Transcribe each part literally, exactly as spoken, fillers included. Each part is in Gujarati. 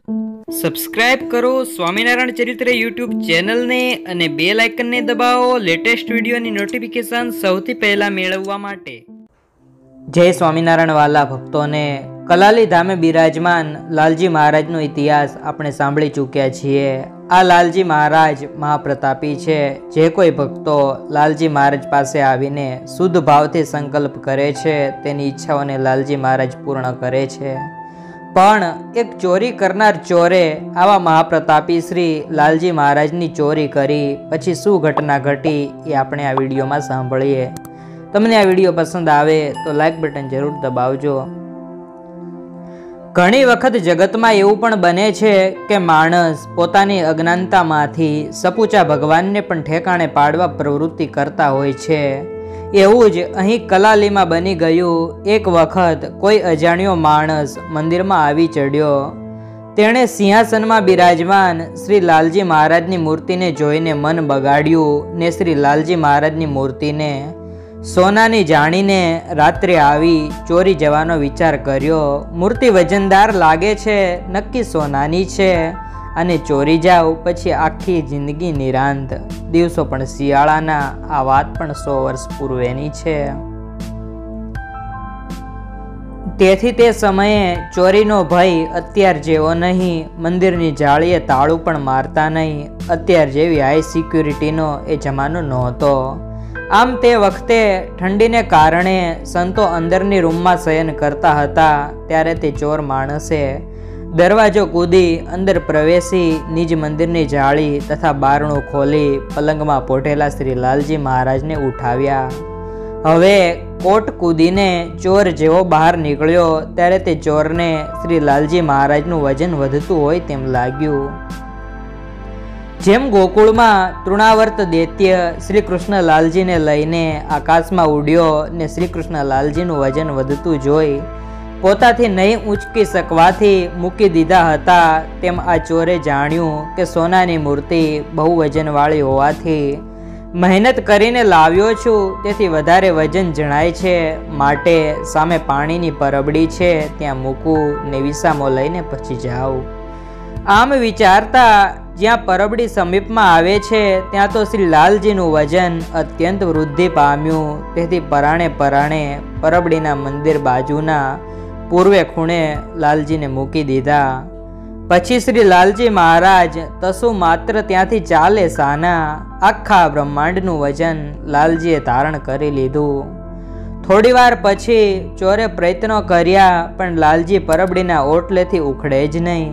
સબસ્ક્રાઇબ કરો સ્વામિનારાયણ ચરિત્ર યુટ્યુબ ચેનલને અને બેલ આઇકનને દબાવો લેટેસ્ટ વિડીયોની નોટિફિકેશન સૌથી પહેલા મેળવવા માટે। જય સ્વામિનારાયણ વાલા ભક્તોને, કલાલી ધામે બિરાજમાન લાલજી મહારાજનો ઇતિહાસ આપણે સાંભળી ચૂક્યા છીએ। આ લાલજી મહારાજ મહાપ્રતાપી છે। જે કોઈ ભક્તો લાલજી મહારાજ પાસે આવીને શુદ્ધ ભાવથી સંકલ્પ કરે છે તેની ઈચ્છાઓને લાલજી મહારાજ પૂર્ણ કરે છે। પણ એક ચોરી કરનાર ચોરે આવા મહાપ્રતાપી શ્રી લાલજી મહારાજની ચોરી કરી પછી શું ઘટના ઘટી એ આપણે આ વિડીયોમાં સાંભળીએ। તમને આ વિડીયો પસંદ આવે તો લાઈક બટન જરૂર દબાવજો। ઘણી વખત જગતમાં એવું પણ બને છે કે માણસ પોતાની અજ્ઞાનતામાંથી સપૂચા ભગવાનને પણ ઠેકાણે પાડવા પ્રવૃત્તિ કરતા હોય છે। એવું જ અહીં કલાલીમાં બની ગયું। એક વખત કોઈ અજાણ્યો માણસ મંદિરમાં આવી ચડ્યો। તેણે સિંહાસનમાં બિરાજમાન શ્રી લાલજી મહારાજની મૂર્તિને જોઈને મન બગાડ્યું ને શ્રી લાલજી મહારાજની મૂર્તિને સોનાની જાણીને રાત્રે આવી ચોરી જવાનો વિચાર કર્યો। મૂર્તિ વજનદાર લાગે છે, નક્કી સોનાની છે અને ચોરી જાવ પછી આખી જિંદગી નિરાંત। દિવસો પણ શિયાળાના, આ વાત પણ સો વર્ષ પૂર્વેની છે। તેથી તે સમયે ચોરીનો ભય અત્યાર જેવો નહીં। મંદિરની જાળીએ તાળું પણ મારતા નહીં। અત્યાર જેવી હાઈ સિક્યુરિટીનો એ જમાનો નહોતો। આમ તે વખતે ઠંડીને કારણે સંતો અંદરની રૂમમાં શયન કરતા હતા। ત્યારે તે ચોર માણસે દરવાજો કૂદી અંદર પ્રવેશી નિજ મંદિરની જાળી તથા બારણું ખોલી પલંગમાં પોઢેલા શ્રી લાલજી મહારાજને ઉઠાવ્યા। હવે કોટ કૂદીને ચોર જેવો બહાર નીકળ્યો ત્યારે તે ચોરને શ્રી લાલજી મહારાજનું વજન વધતું હોય તેમ લાગ્યું। જેમ ગોકુળમાં તૃણાવર્ત દૈત્ય શ્રી કૃષ્ણ લાલજીને લઈને આકાશમાં ઉડ્યો ને શ્રી કૃષ્ણ લાલજીનું વજન વધતું જોઈ પોતાથી નહીં ઊંચકી શકવાથી મૂકી દીધા હતા, તેમ આ ચોરે જાણ્યું કે સોનાની મૂર્તિ બહુ વજનવાળી હોવાથી મહેનત કરીને લાવ્યો છું, તેથી વધારે વજન જણાય છે, માટે સામે પાણીની પરબડી છે ત્યાં મૂકું ને વિસામો લઈને પછી જાઉં। આમ વિચારતા જ્યાં પરબડી સમીપમાં આવે છે ત્યાં તો શ્રી લાલજીનું વજન અત્યંત વૃદ્ધિ પામ્યું। તેથી પરાણે પરાણે પરબડીના મંદિર બાજુના પૂર્વે ખૂણે લાલજીને મૂકી દીધા। પછી શ્રી લાલજી મહારાજ તસુ માત્ર ત્યાંથી ચાલે સાના આખા બ્રહ્માંડનું વજન લાલજીએ ધારણ કરી લીધું। થોડી વાર પછી ચોરે પ્રયત્નો કર્યા પણ લાલજી પરબડીના ઓટલેથી ઉખડે જ નહીં।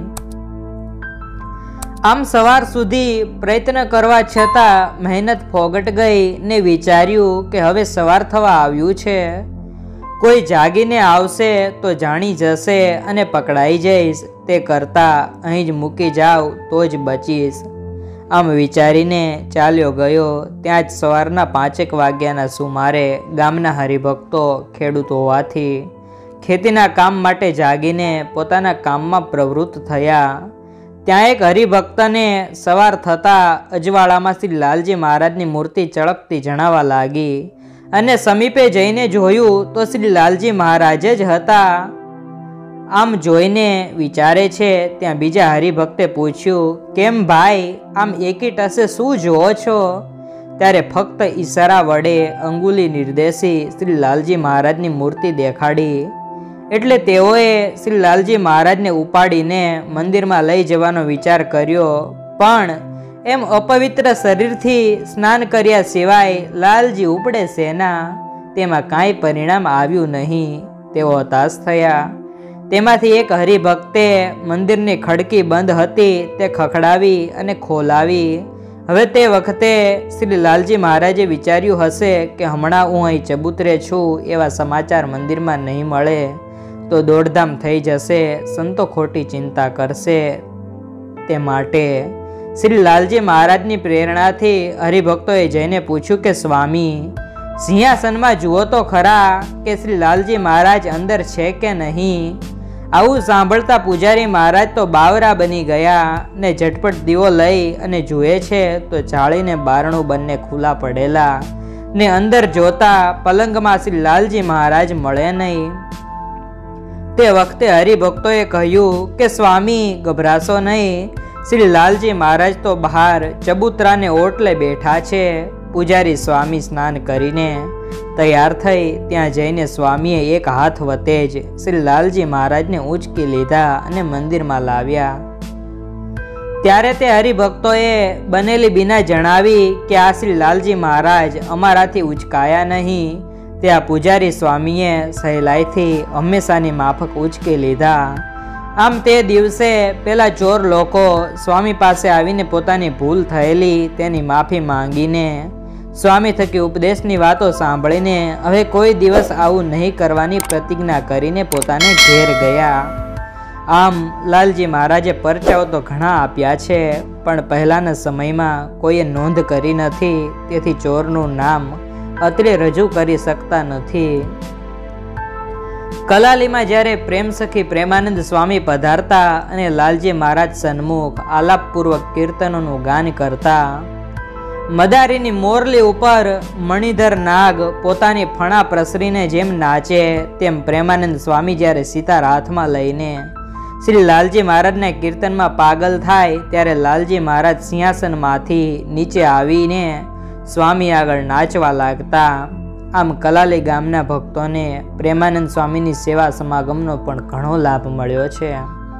આમ સવાર સુધી પ્રયત્ન કરવા છતાં મહેનત ફોગટ ગઈ ને વિચાર્યું કે હવે સવાર થવા આવ્યું છે, કોઈ જાગીને આવશે તો જાણી જશે અને પકડાઈ જઈશ, તે કરતાં અહીં જ મૂકી જાવ તો જ બચીશ। આમ વિચારીને ચાલ્યો ગયો। ત્યાં જ સવારના પાંચેક વાગ્યાના સુમારે ગામના હરિભક્તો ખેડૂત હોવાથી ખેતીના કામ માટે જાગીને પોતાના કામમાં પ્રવૃત્ત થયા। ત્યાં એક હરિભક્તને સવાર થતાં અજવાળામાં શ્રી લાલજી મહારાજની મૂર્તિ ચળકતી જણાવા લાગી અને સમીપે જઈને જોયું તો શ્રી લાલજી મહારાજ જ હતા। આમ જોઈને વિચારે છે ત્યાં બીજા હરિભક્તે પૂછ્યું, કેમ ભાઈ આમ એકી ટસે શું જોવો છો? ત્યારે ફક્ત ઈશારા વડે અંગુલી નિર્દેશી શ્રી લાલજી મહારાજની મૂર્તિ દેખાડી। એટલે તેઓએ શ્રી લાલજી મહારાજને ઉપાડીને મંદિરમાં લઈ જવાનો વિચાર કર્યો, પણ એમ અપવિત્ર શરીરથી સ્નાન કર્યા સિવાય લાલજી ઉપડે શેના? તેમાં કાંઈ પરિણામ આવ્યું નહીં। તેઓ હતાશ થયા। તેમાંથી એક હરિભક્તે મંદિરની ખડકી બંધ હતી તે ખખડાવી અને ખોલાવી। હવે તે વખતે શ્રી લાલજી મહારાજે વિચાર્યું હશે કે હમણાં હું અહીં ચબૂતરે છું એવા સમાચાર મંદિરમાં નહીં મળે તો દોડધામ થઈ જશે, સંતો ખોટી ચિંતા કરશે। તે માટે શ્રી લાલજી મહારાજની પ્રેરણાથી હરિભક્તોએ જઈને પૂછ્યું કે સ્વામી, સિંહાસનમાં જુઓ તો ખરા કે શ્રી લાલજી મહારાજ અંદર છે કે નહીં? આવું સાંભળતા પૂજારી મહારાજ તો બાવરા બની ગયા ને ઝટપટ દીવો લઈ અને જુએ છે તો જાળીને બારણું બંને ખુલ્લા પડેલા ને અંદર જોતા પલંગમાં શ્રી લાલજી મહારાજ મળે નહીં। તે વખતે હરિભક્તોએ કહ્યું કે સ્વામી ગભરાશો નહીં, શ્રી લાલજી મહારાજ તો બહાર ચબૂતરાને ઓટલે બેઠા છે. પૂજારી સ્વામી સ્નાન કરીને તૈયાર થઈ ત્યાં જઈને સ્વામીએ એક હાથ વતે જ શ્રી લાલજી મહારાજને ઉંચકી લીધા અને મંદિરમાં લાવ્યા. ત્યારે તે હરિભક્તોએ બનેલી બીના જણાવી કે આ શ્રી લાલજી મહારાજ અમારાથી ઉચકાયા નહીં. ત્યાં પૂજારી સ્વામીએ સહેલાઈથી હંમેશાની માફક ઉચકી લીધા. આમ તે દિવસે પેલા ચોર લોકો સ્વામી પાસે આવીને પોતાની ભૂલ થયેલી તેની માફી માંગીને સ્વામી થકી ઉપદેશની વાતો સાંભળીને હવે કોઈ દિવસ આવું નહીં કરવાની પ્રતિજ્ઞા કરીને પોતાને ઘેર ગયા. આમ લાલજી મહારાજે પરચાઓ તો ઘણા આપ્યા છે, પણ પહેલાના સમયમાં કોઈએ નોંધ કરી નથી, તેથી ચોરનું નામ અત્રે રજૂ કરી શકતા નથી. કલાલીમાં જ્યારે પ્રેમ સખી પ્રેમાનંદ સ્વામી પધારતા અને લાલજી મહારાજ સન્મુખ આલાપપૂર્વક કીર્તનોનું ગાન કરતા, મદારીની મોરલી ઉપર મણિધર નાગ પોતાની ફણા પ્રસરીને જેમ નાચે તેમ પ્રેમાનંદ સ્વામી જ્યારે સિતાર હાથમાં લઈને શ્રી લાલજી મહારાજના કીર્તનમાં પાગલ થાય ત્યારે લાલજી મહારાજ સિંહાસનમાંથી નીચે આવીને સ્વામી આગળ નાચવા લાગતા. આમ કલાલી ગામના ભક્તોને પ્રેમાનંદ સ્વામીની સેવા સમાગમનો પણ ઘણો લાભ મળ્યો છે.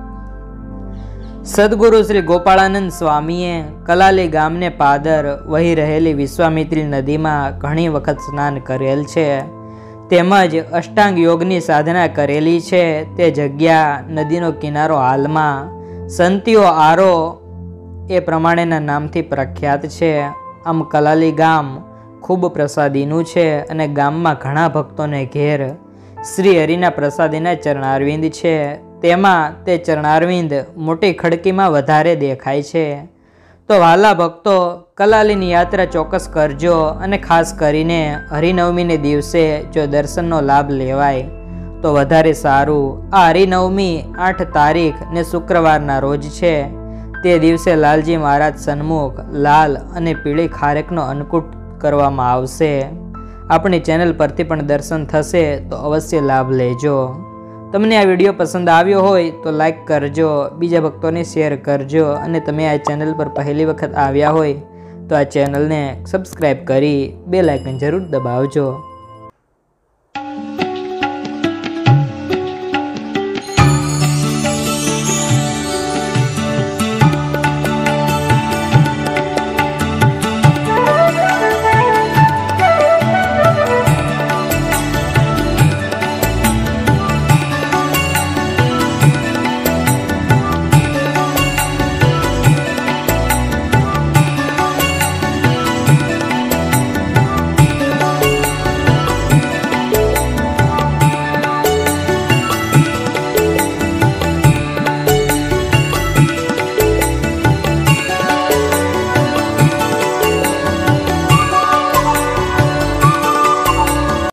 સદગુરુ શ્રી ગોપાળાનંદ સ્વામીએ કલાલી ગામને પાદર વહી રહેલી વિશ્વામિત્રી નદીમાં ઘણી વખત સ્નાન કરેલ છે, તેમજ અષ્ટાંગ યોગની સાધના કરેલી છે. તે જગ્યા નદીનો કિનારો હાલમાં સંતીઓ આરો એ પ્રમાણેના નામથી પ્રખ્યાત છે. આમ કલાલી ગામ ખૂબ પ્રસાદીનું છે અને ગામમાં ઘણા ભક્તોને ઘેર શ્રી હરિના પ્રસાદીના ચરણારવિંદ છે. તેમાં તે ચરણારવિંદ મોટી ખડકીમાં વધારે દેખાય છે. તો વહાલા ભક્તો, કલાલીની યાત્રા ચોક્કસ કરજો અને ખાસ કરીને હરિનવમીને દિવસે જો દર્શનનો લાભ લેવાય તો વધારે સારું. આ હરિનવમી આઠ તારીખ ને શુક્રવારના રોજ છે. તે દિવસે લાલજી મહારાજ સન્મુખ લાલ અને પીળી ખારેકનો અન્નકૂટ કરવામાં આવશે. આપણી ચેનલ પરથી પણ દર્શન થશે તો અવશ્ય લાભ લેજો. તમને આ વિડીયો પસંદ આવ્યો હોય તો લાઈક કરજો, બીજા ભક્તોને શેર કરજો અને તમે આ ચેનલ પર પહેલી વખત આવ્યા હોય તો આ ચેનલને સબસ્ક્રાઈબ કરી બેલ આઇકન જરૂર દબાવજો.